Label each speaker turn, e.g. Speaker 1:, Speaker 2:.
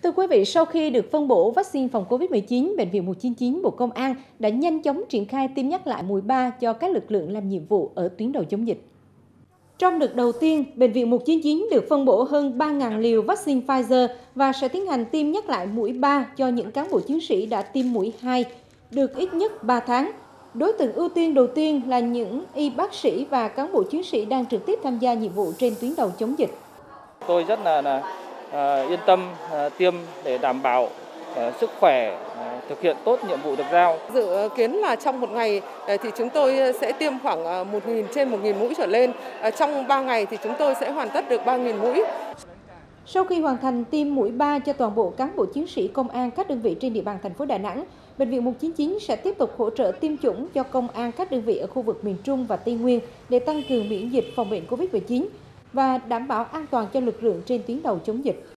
Speaker 1: Thưa quý vị, sau khi được phân bổ vaccine phòng COVID-19, Bệnh viện 199 Bộ Công an đã nhanh chóng triển khai tiêm nhắc lại mũi 3 cho các lực lượng làm nhiệm vụ ở tuyến đầu chống dịch. Trong đợt đầu tiên, Bệnh viện 199 được phân bổ hơn 3.000 liều vaccine Pfizer và sẽ tiến hành tiêm nhắc lại mũi 3 cho những cán bộ chiến sĩ đã tiêm mũi 2, được ít nhất 3 tháng. Đối tượng ưu tiên đầu tiên là những y bác sĩ và cán bộ chiến sĩ đang trực tiếp tham gia nhiệm vụ trên tuyến đầu chống dịch.
Speaker 2: Tôi rất là yên tâm tiêm để đảm bảo sức khỏe, thực hiện tốt nhiệm vụ được giao.
Speaker 3: Dự kiến là trong một ngày thì chúng tôi sẽ tiêm khoảng 1.000 trên 1.000 mũi trở lên. Trong 3 ngày thì chúng tôi sẽ hoàn tất được 3.000 mũi.
Speaker 1: Sau khi hoàn thành tiêm mũi 3 cho toàn bộ cán bộ chiến sĩ công an các đơn vị trên địa bàn thành phố Đà Nẵng, Bệnh viện 199 sẽ tiếp tục hỗ trợ tiêm chủng cho công an các đơn vị ở khu vực miền Trung và Tây Nguyên để tăng cường miễn dịch phòng bệnh COVID-19 và đảm bảo an toàn cho lực lượng trên tuyến đầu chống dịch.